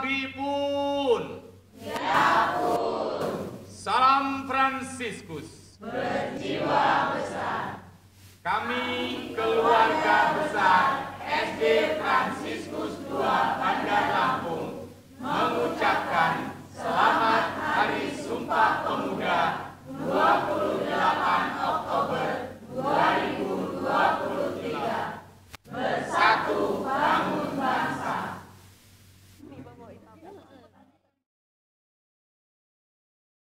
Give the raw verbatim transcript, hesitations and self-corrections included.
Abi pun. Ya pun. Salam Fransiskus. Berjiwa besar. Kami keluarga besar S D Fransiskus dua Bandar